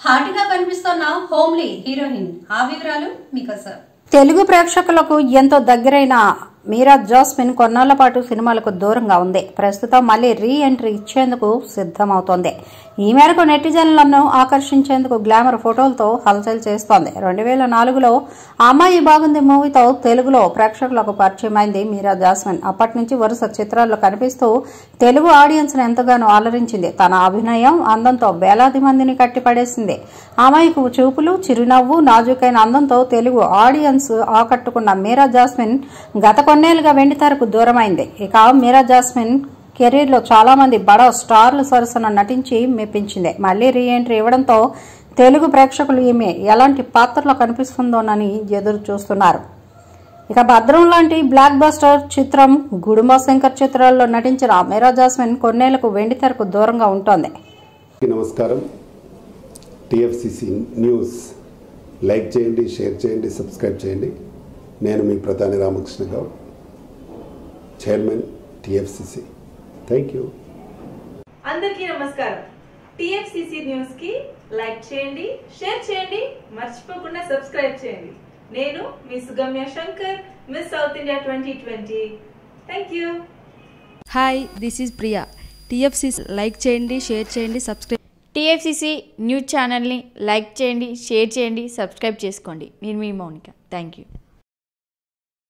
హాటిగా కనిపిస్తున్న homely heroine ఆ వివరాలు మీకోసం. తెలుగు ప్రేక్షకులకు ఎంతో దగ్గరైన మీరా జాస్మిన్ కొన్నాళ్ల పాటు సినిమాలకు దూరంగా ఉంది. ప్రస్తుతం మళ్లీ రీ ఎంట్రీ ఇచ్చేందుకు సిద్దమవుతోంది. ఈ మేరకు నెటిజన్లను ఆకర్షించేందుకు గ్లామర్ ఫోటోలతో హల్చల్ చేస్తోంది. 2004లో అమ్మాయి బాగుంది మూవీతో తెలుగులో ప్రేక్షకులకు పరిచయమైంది మీరా జాస్మిన్. అప్పటి నుంచి వరుస చిత్రాల్లో కనిపిస్తూ తెలుగు ఆడియన్స్ ను ఎంతగానో అలరించింది. తన అభినయం అందంతో వేలాది మందిని కట్టిపడేసింది. అమాయకు చూపులు, చిరునవ్వు, నాజుకైన అందంతో తెలుగు ఆడియన్స్ ఆకట్టుకున్న మీరా జాస్మిన్ గత కొన్నేళ్లుగా వెండితెరకు దూరమైంది. ఇక మీరా జాస్మిన్ కెరీర్ లో చాలా మంది బడా స్టార్ల సరసన నటించి మెప్పించింది. మళ్లీ రీ ఎంట్రీ ఇవ్వడంతో తెలుగు ప్రేక్షకులు ఈమె ఎలాంటి పాత్రలో కనిపిస్తుందోనని ఎదురు చూస్తున్నారు. ఇక భద్రం లాంటి బ్లాక్ బస్టర్ చిత్రం, గుడుంబ శంకర్ చిత్రాల్లో నటించిన మీరా జాస్మిన్ కొన్నేళ్లకు వెండితెరకు దూరంగా ఉంటోంది. నమస్కారం. టిఎఫ్సిసి న్యూస్ లైక్ చేయండి, షేర్ చేయండి, సబ్స్క్రైబ్ చేయండి. నేను మీ ప్రధాని Ramakrishna Goud, chairman TFCC. Thank you. అందరికీ నమస్కారం. టిఎఫ్సిసి న్యూస్ కి లైక్ చేయండి, షేర్ చేయండి, మర్చిపోకుండా సబ్స్క్రైబ్ చేయండి. నేను మీ Sugamya Shankar, miss south India 2020. Thank you. Hi, this is Priya. TFCC like చేయండి, షేర్ చేయండి, సబ్స్క్రైబ్. టిఎఫ్సిసి న్యూస్ ఛానల్ని లైక్ చేయండి, షేర్ చేయండి, సబ్స్క్రైబ్ చేసుకోండి. నేను మీ మౌనిక. Thank you.